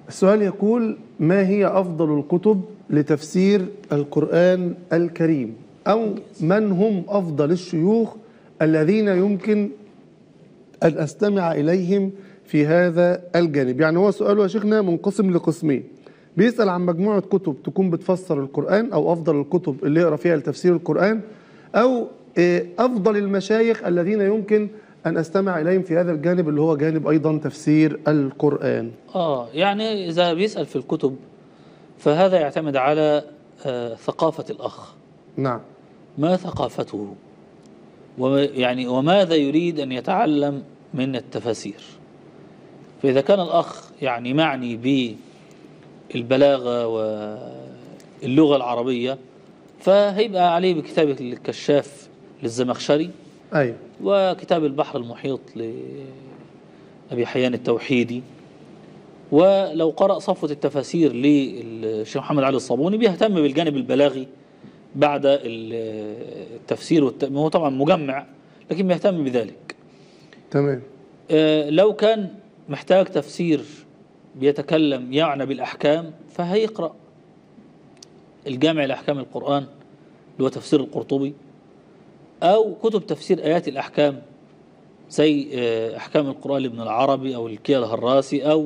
السؤال يقول: ما هي أفضل الكتب لتفسير القرآن الكريم؟ أو من هم أفضل الشيوخ الذين يمكن أن أستمع إليهم في هذا الجانب؟ يعني هو سؤاله يا شيخنا منقسم لقسمين، بيسأل عن مجموعة كتب تكون بتفسر القرآن، أو أفضل الكتب اللي يقرأ فيها لتفسير القرآن، أو أفضل المشايخ الذين يمكن أن أستمع إليهم في هذا الجانب اللي هو جانب أيضا تفسير القرآن. يعني إذا بيسأل في الكتب فهذا يعتمد على ثقافة الأخ. نعم. ما ثقافته، يعني وماذا يريد أن يتعلم من التفاسير. فإذا كان الأخ يعني معني بالبلاغة واللغة العربية فهيبقى عليه بكتاب الكشاف للزمخشري، أيوة، وكتاب البحر المحيط لأبي حيان التوحيدي. ولو قرأ صفوة التفاسير للشيخ محمد علي الصابوني بيهتم بالجانب البلاغي بعد التفسير هو طبعا مجمع لكن بيهتم بذلك. تمام. لو كان محتاج تفسير بيتكلم يعني بالأحكام فهيقرأ الجامع لأحكام القرآن اللي هو تفسير القرطبي، أو كتب تفسير آيات الأحكام زي أحكام القرآن لابن العربي أو الكيا الهراسي أو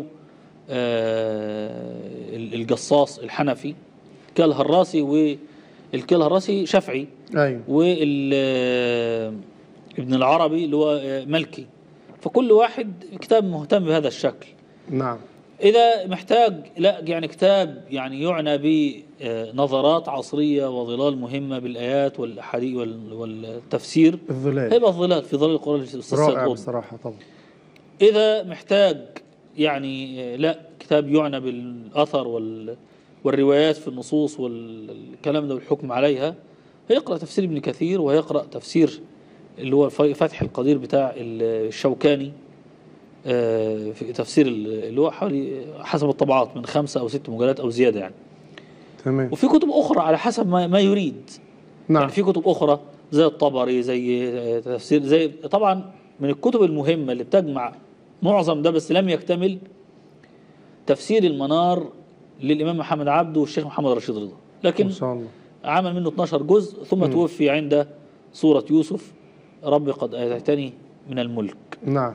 الجصاص الحنفي. الكيا الهراسي والكيا الهراسي شافعي، أيوة، ابن العربي اللي هو ملكي، فكل واحد كتاب مهتم بهذا الشكل. نعم. إذا محتاج لا يعني كتاب يعني يعنى بنظرات عصرية وظلال مهمة بالآيات والأحاديث والتفسير، الظلال، هيبقى الظلال في ظلال القرآن رائع بصراحة طبعا. إذا محتاج يعني لا كتاب يعنى بالأثر والروايات في النصوص والكلام ده والحكم عليها، هيقرأ تفسير ابن كثير، وهيقرأ تفسير اللي هو فتح القدير بتاع الشوكاني في تفسير اللي هو حوالي حسب الطبعات من 5 أو 6 مجلدات أو زيادة يعني. تمام. وفي كتب أخرى على حسب ما يريد. نعم. يعني في كتب أخرى زي الطبري، زي تفسير، زي طبعا من الكتب المهمة اللي بتجمع معظم ده بس لم يكتمل تفسير المنار للإمام محمد عبده والشيخ محمد رشيد رضا، لكن ما شاء الله عمل منه 12 جزء ثم توفي عند سورة يوسف ربي قد آتيتني من الملك. نعم.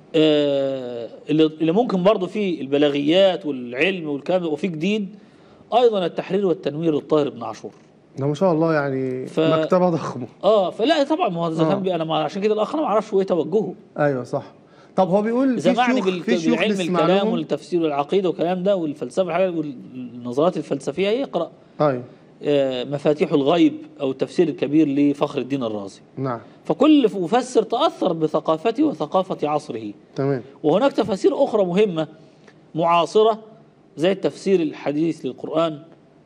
اللي ممكن برضه فيه البلاغيات والعلم والكلام، وفيه جديد أيضا التحرير والتنوير للطاهر بن عاشور. ده ما شاء الله يعني مكتبة ضخمة. فلا طبعا ما هو إذا كان أنا عشان كده الآخر ما أعرفش إيه توجهه. أيوه صح. طب هو بيقول إذا معني بالعلم الكلام والتفسير والعقيدة والكلام ده والفلسفة والنظريات الفلسفية يقرأ أيوه مفاتيح الغيب أو التفسير الكبير لفخر الدين الرازي. نعم. فكل مفسر تأثر بثقافته وثقافة عصره. تمام. وهناك تفاسير أخرى مهمة معاصرة زي التفسير الحديث للقرآن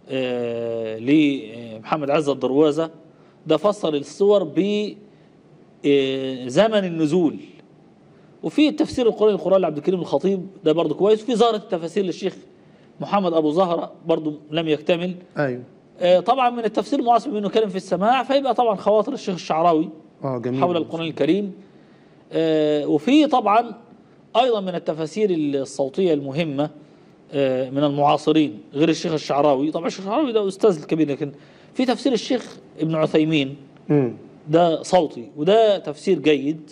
لمحمد عزة الدروازة، ده فسر السور بزمن النزول. وفي التفسير القرآن لعبد الكريم الخطيب ده برضه كويس. وفي زهرة التفاسير للشيخ محمد أبو زهرة برضه لم يكتمل. أيوه. طبعا من التفسير المعاصر منه كلام في السماع، فيبقى طبعا خواطر الشيخ الشعراوي جميل حول القرآن الكريم. وفي طبعا أيضا من التفاسير الصوتية المهمة من المعاصرين غير الشيخ الشعراوي. طبعا الشيخ الشعراوي ده أستاذ الكبير، لكن في تفسير الشيخ ابن عثيمين ده صوتي، وده تفسير جيد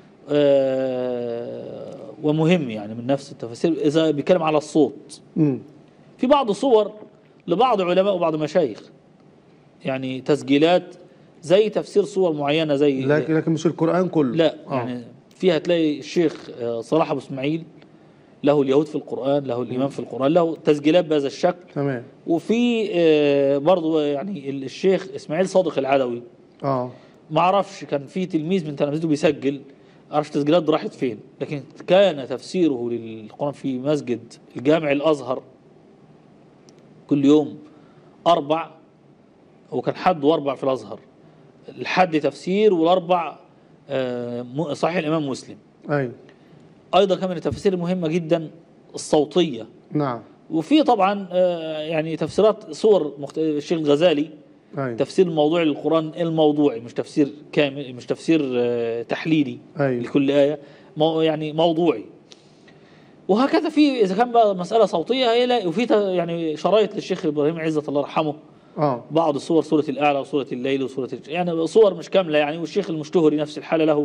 ومهم يعني من نفس التفاسير إذا بيتكلم على الصوت. في بعض صور لبعض علماء وبعض مشايخ يعني تسجيلات زي تفسير صور معينة زي لكن مش القرآن كله. لا يعني فيها تلاقي الشيخ صلاح أبو اسماعيل له اليهود في القرآن، له الإمام في القرآن، له تسجيلات بهذا الشكل. تمام. وفي برضه يعني الشيخ إسماعيل صادق العدوي ما اعرفش كان في تلميذ من تلاميذه بيسجل، عرفش تسجيلات دي راحت فين، لكن كان تفسيره للقرآن في مسجد الجامع الأزهر كل يوم 4، وكان حد واربع في الأزهر، الحد تفسير والأربع صحيح الإمام مسلم. أيوة. أيضا كمان التفسير المهمة جدا الصوتية. نعم. وفي طبعا يعني تفسيرات صور الشيخ الغزالي. أيوة. تفسير الموضوعي للقرآن الموضوعي، مش تفسير كامل، مش تفسير تحليلي. أيوة. لكل آية يعني موضوعي. وهكذا في اذا كان بقى مساله صوتيه هيلاقي، وفي يعني شرايط للشيخ ابراهيم عزت الله يرحمه، بعض الصور، سوره الاعلى وسوره الليل وسوره يعني صور مش كامله يعني. والشيخ المشتهري نفس الحاله له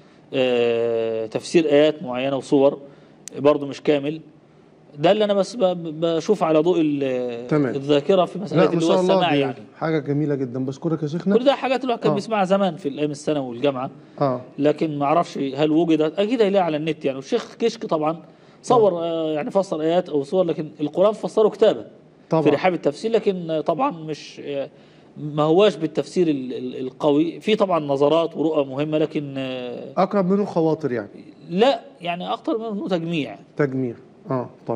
تفسير ايات معينه وصور برضه مش كامل. ده اللي انا بس بشوف على ضوء الذاكره في مساله اللي هو السماع يعني. حاجه جميله جدا، بشكرك يا شيخنا. كل ده حاجات الواحد كان بيسمعها زمان في الايام الثانوي والجامعه، لكن ما اعرفش هل وجدت، اكيد هيلاقيها على النت يعني. والشيخ كشك طبعا صور يعني فسر ايات او صور، لكن القران فسره كتابه طبعا في رحاب التفسير، لكن طبعا مش ما هواش بالتفسير القوي. في طبعا نظرات ورؤى مهمه، لكن اقرب منه خواطر يعني. لا يعني اكتر منه تجميع. طيب.